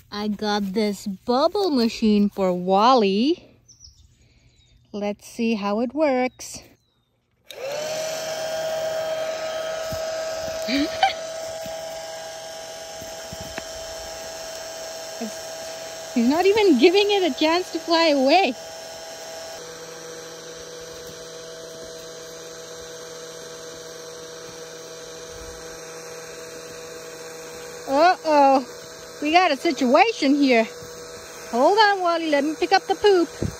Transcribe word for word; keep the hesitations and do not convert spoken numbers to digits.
I got this bubble machine for Walle. Let's see how it works. It's, he's not even giving it a chance to fly away. Uh-oh, we got a situation here. Hold on, Walle, let me pick up the poop.